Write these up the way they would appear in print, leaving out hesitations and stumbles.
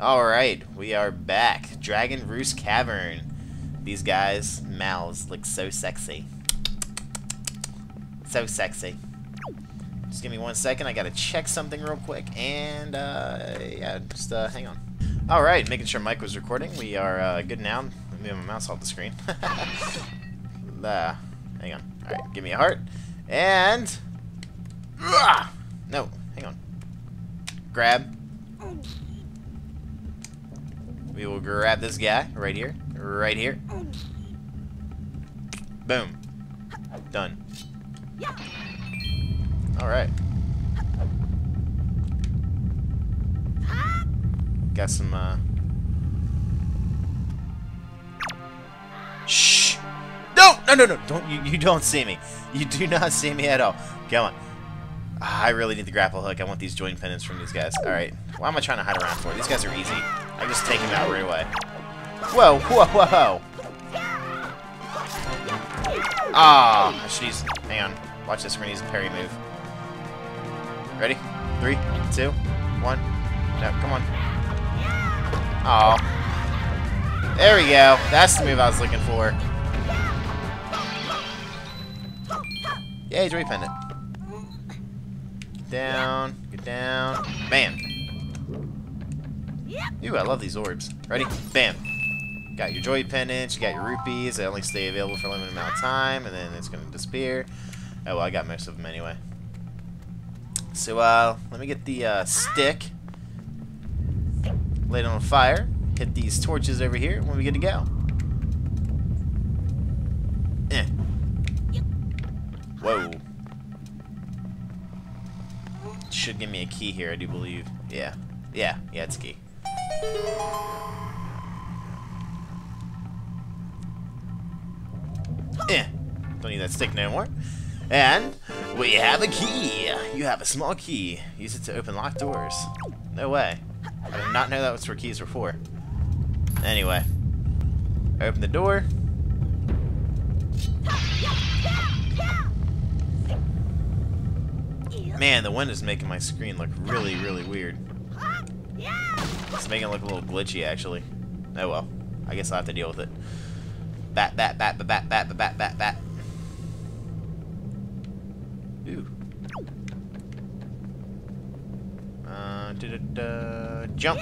Alright, we are back. Dragon Roost Cavern. These guys' mouths look so sexy. So sexy. Just give me 1 second. I gotta check something real quick. And, yeah, just hang on. Alright, making sure Mike was recording. We are good now. Let me move my mouse off the screen. Hang on. Alright, give me a heart. And... no, hang on. Grab. We will grab this guy right here. Right here. Boom. Done. Alright. Got some, shh! No! No, no, no! Don't, you don't see me. You do not see me at all. Come on. I really need the grapple hook. I want these joint pendants from these guys. Alright. Why am I trying to hide around for? These guys are easy. I just take them out right away. Whoa, whoa, whoa! Ah, I should use... hang on. Watch this. We're gonna use a parry move. Ready? 3, 2, 1. No, come on. Aw. There we go. That's the move I was looking for. Yay, joy pendant. Get down. Get down. Bam. Ooh, I love these orbs. Ready? Bam. Got your joy pendants. You got your rupees. They only stay available for a limited amount of time, and then it's going to disappear. Oh, well, I got most of them anyway. So, let me get the stick. Lay it on fire. Hit these torches over here, and we'll be good to go. Whoa. Should give me a key here, I do believe. Yeah. Yeah, it's a key. Don't need that stick no more. And we have a key. You have a small key. Use it to open locked doors. No way. I did not know that was what keys were for. Anyway. Open the door. Man, the wind is making my screen look really, really weird. It's making it look a little glitchy, actually. Oh well. I guess I'll have to deal with it. Bat, bat, bat, bat, bat, bat, bat, bat, bat. Ooh. Jump!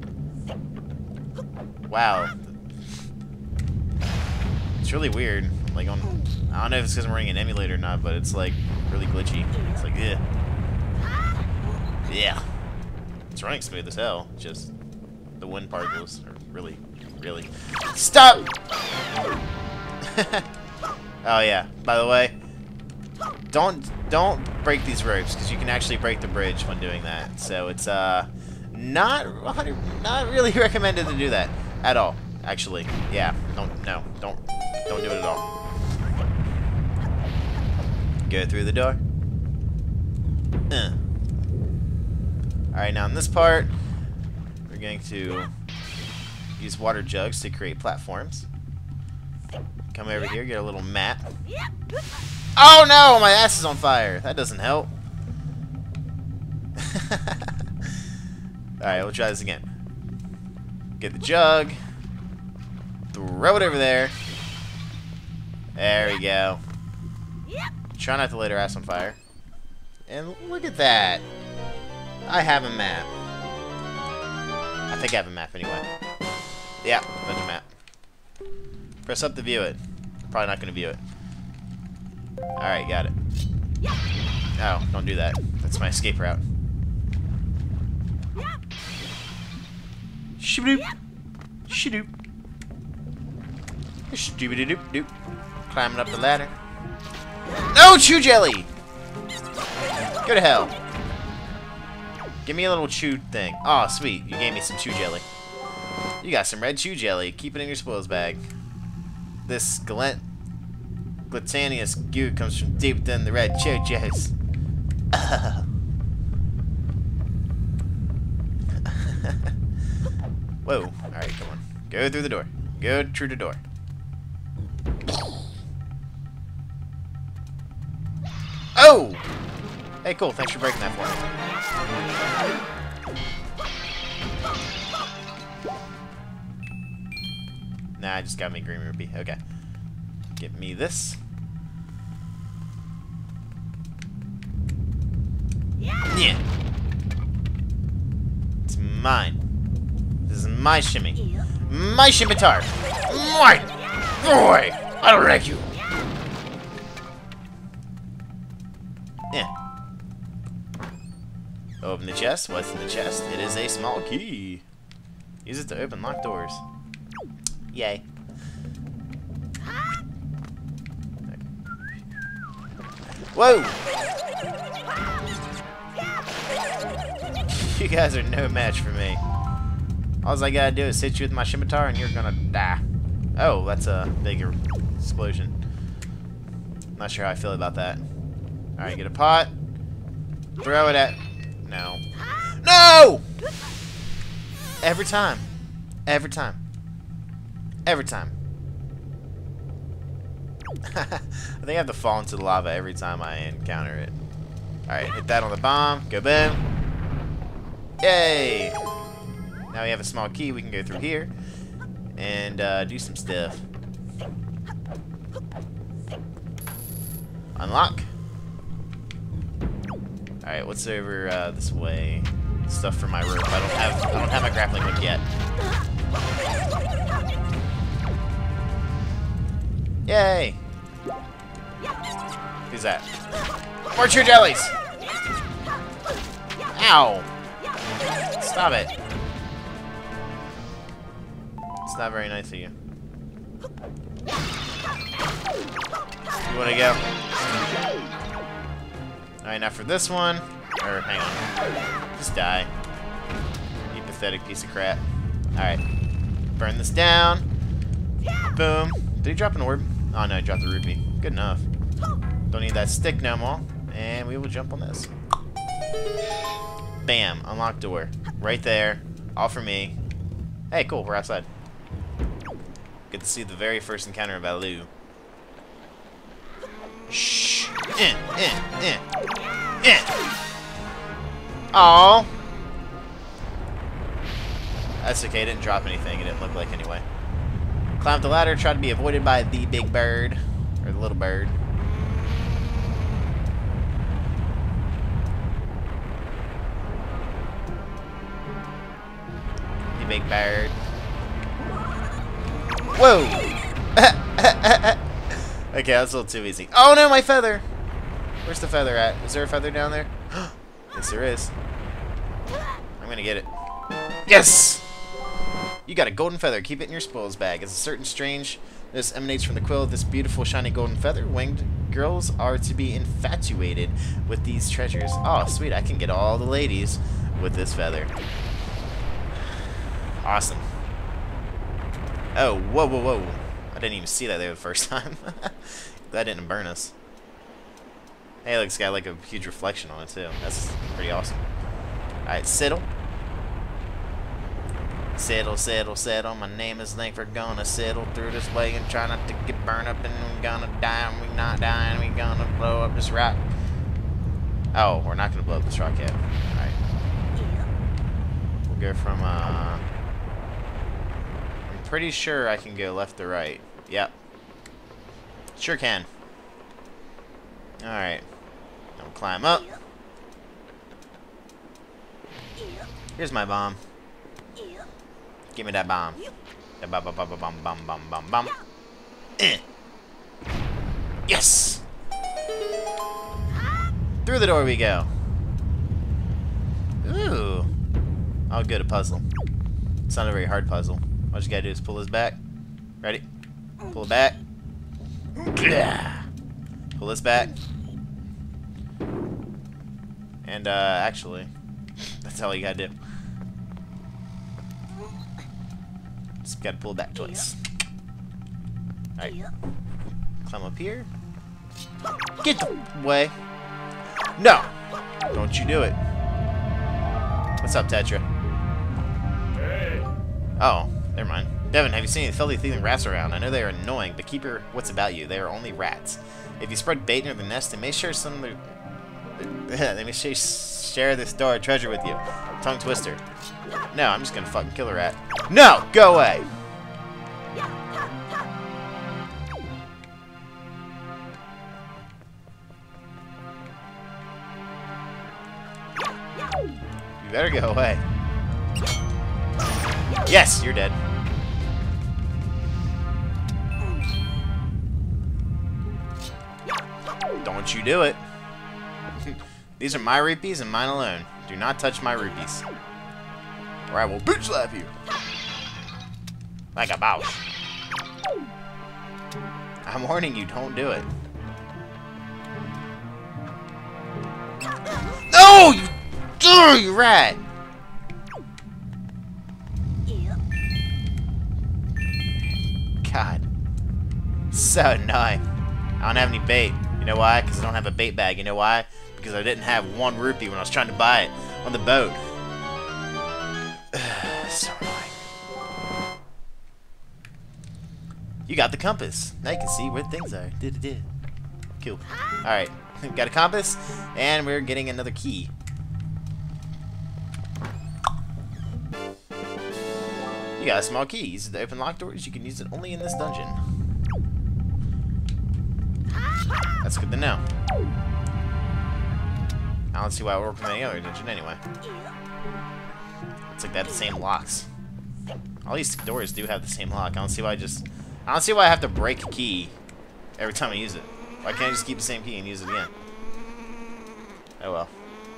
Wow. It's really weird. Like on, I don't know if it's because I'm running an emulator or not, but it's like really glitchy. It's like, yeah. Yeah. It's running smooth as hell. Just the wind particles are really, really. Stop! Oh yeah. By the way, don't break these ropes because you can actually break the bridge when doing that. So it's not really recommended to do that at all. Actually, yeah. Don't do it at all. Go through the door. Alright, now in this part, we're going to use water jugs to create platforms. Come over here, get a little map. Oh no! My ass is on fire! That doesn't help. Alright, we'll try this again. Get the jug. Throw it over there. There we go. Try not to light her ass on fire. And look at that. I have a map. I think I have a map anyway. Yeah, there's a map. Press up to view it. Probably not going to view it. Alright, got it. Oh, don't do that. That's my escape route. Shoodoop. Shoodoop. Shooby-doop-doop. Climbing up the ladder. No, chew jelly! Go to hell. Give me a little chew thing. Oh, sweet. You gave me some chew jelly. You got some red chew jelly. Keep it in your spoils bag. This glutinous goo comes from deep within the red chew jellies. Whoa. Alright, come on. Go through the door. Go through the door. Oh! Hey, cool. Thanks for breaking that for me. Nah, I just got me green rupee. Okay. Get me this. Yeah. It's mine. This is my shimmy. My scimitar. Mine. Boy, I don't like you. Yeah. Open the chest. What's in the chest? It is a small key. Use it to open locked doors. Yay. Whoa! You guys are no match for me. All I gotta do is hit you with my scimitar and you're gonna die. Oh, that's a bigger explosion. Not sure how I feel about that. Alright, get a pot. Throw it at... No. No! Every time. Every time. Every time. I think I have to fall into the lava every time I encounter it. Alright, hit that on the bomb. Go boom. Yay! Now we have a small key. We can go through here and do some stuff. Unlock. Alright, what's over this way? Stuff for my rope. I don't have my grappling hook yet. Yay! Who's that? More true jellies! Ow! Stop it. It's not very nice of you. You wanna go? Alright, now for this one. Or, hang on. Just die. You pathetic piece of crap. Alright. Burn this down. Boom. Did he drop an orb? Oh no, he dropped the rupee. Good enough. Don't need that stick no more. And we will jump on this. Bam. Unlock door. Right there. All for me. Hey, cool. We're outside. Get to see the very first encounter of Aweeeee. Shh. Aww. That's okay. It didn't drop anything. It didn't look like anyway. Climb up the ladder. Try to be avoided by the big bird. Or the little bird. The big bird. Whoa! Okay, that's a little too easy. Oh no, my feather! Where's the feather at? Is there a feather down there? Yes, there is. I'm gonna get it. Yes! You got a golden feather. Keep it in your spoils bag. As a certain strangeness emanates from the quill of this beautiful, shiny golden feather, winged girls are to be infatuated with these treasures. Oh, sweet. I can get all the ladies with this feather. Awesome. Oh, whoa, whoa, whoa. I didn't even see that there the first time. That didn't burn us. Hey, look, it's got like a huge reflection on it, too. That's pretty awesome. Alright, settle. Settle, settle, settle. My name is Link. We're gonna settle through this way and try not to get burned up, and we're gonna die, and we're not dying. We're gonna blow up this rock. Oh, we're not gonna blow up this rock yet. Alright. We'll go from, I'm pretty sure I can go left to right. Yep. Sure can. Alright. I'll climb up. Here's my bomb. Give me that bomb. Bum. Yes! Through the door we go. Ooh. Oh, good, a puzzle. It's not a very hard puzzle. All you gotta do is pull this back. Ready? Pull it back. Pull this back. And, actually, that's all you gotta do. Just gotta pull it back twice. Alright. Climb up here. Get the way. No! Don't you do it. What's up, Tetra? Hey. Oh, never mind. Devin, have you seen any filthy thieving rats around? I know they are annoying, but keep your wits about you. They are only rats. If you spread bait near the nest, they may share some of they may share this stored treasure with you. Tongue twister. No, I'm just gonna fucking kill a rat. No! Go away! You better go away. Yes, you're dead. Don't you do it. These are my rupees and mine alone. Do not touch my rupees, or I will bitch slap you. Like a boss. I'm warning you, don't do it. No! You rat! God. So annoying. I don't have any bait. You know why? Because I don't have a bait bag. You know why? Because I didn't have 1 rupee when I was trying to buy it on the boat. So annoying. You got the compass. Now you can see where things are. Cool. Alright. Got a compass, and we're getting another key. You got a small key. Use it to open locked doors. You can use it only in this dungeon. That's good to know. I don't see why it worked in any other dungeon anyway. It's like they have the same locks. All these doors do have the same lock. I don't see why I have to break a key every time I use it. Why can't I just keep the same key and use it again? Oh well.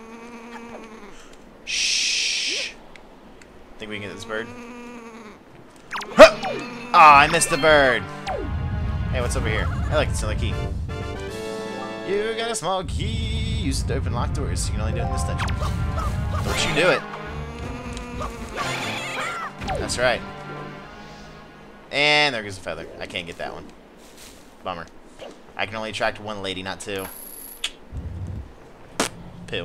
Shh. Think we can get this bird? Huh! Oh, I missed the bird. Hey, what's over here? I like this other key. You got a small key. Use it to open locked doors. You can only do it in this dungeon. Don't you do it. That's right. And there goes a feather. I can't get that one. Bummer. I can only attract 1 lady, not 2. Poo.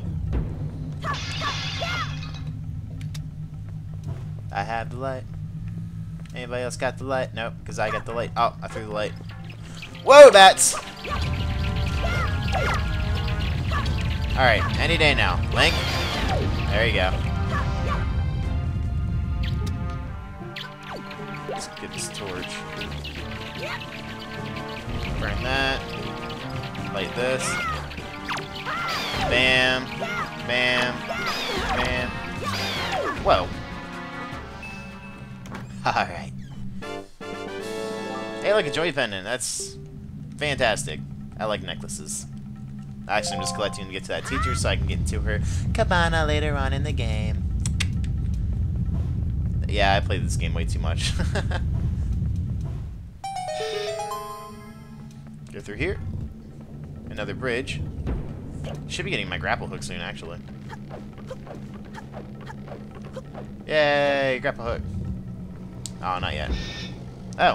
I have the light. Anybody else got the light? Nope, because I got the light. Oh, I threw the light. Whoa, bats! Alright, any day now. Link. There you go. Let's get this torch. Burn that. Light this. Bam. Bam. Bam. Whoa. Alright. Hey, look, a joy pendant. That's fantastic. I like necklaces. Actually, I'm just collecting to get to that teacher so I can get into her cabana later on in the game. Yeah, I played this game way too much. Go through here. Another bridge. Should be getting my grapple hook soon, actually. Yay, grapple hook. Oh, not yet. Oh.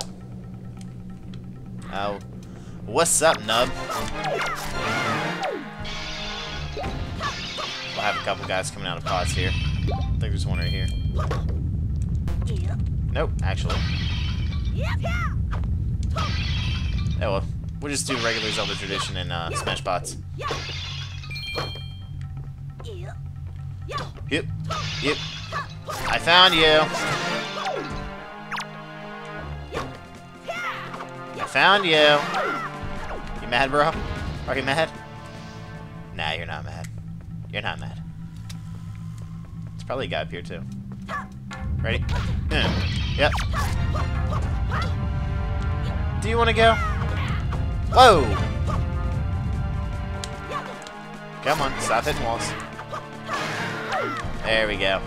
Oh. What's up, nub? We'll have a couple guys coming out of pods here. I think there's one right here. Nope, actually. Oh well. We'll just do regular Zelda tradition and smash pots. Yep. Yep. I found you. I found you. You mad, bro? Are you mad? Nah, you're not mad. You're not mad. There's probably a guy up here too. Ready? Yep. Do you want to go? Whoa! Come on, stop hitting walls. There we go.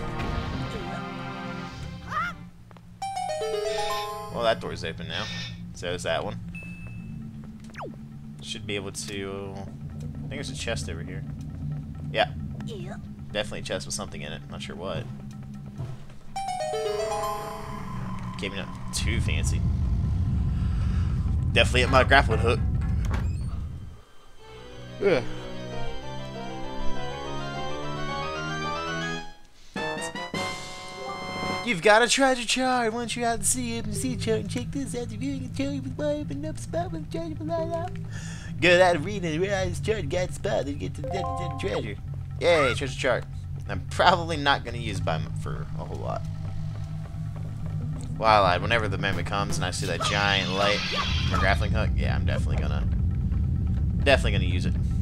Well, that door's open now. So is that one. Should be able to... I think there's a chest over here. Yeah. Definitely a chest with something in it. Not sure what. Can't be not too fancy. Definitely at my grappling hook. Yeah. You've got a treasure chart. Once you're out to sea, open the sea chart and check this out. Viewing a chart with my open up spot with treasure for light up. Good at reading and realize the chart got the spot and get to the treasure. Yay, treasure chart. I'm probably not going to use by for a whole lot. Well, I lied. Whenever the moment comes and I see that giant light from a grappling hook, yeah, I'm definitely gonna use it.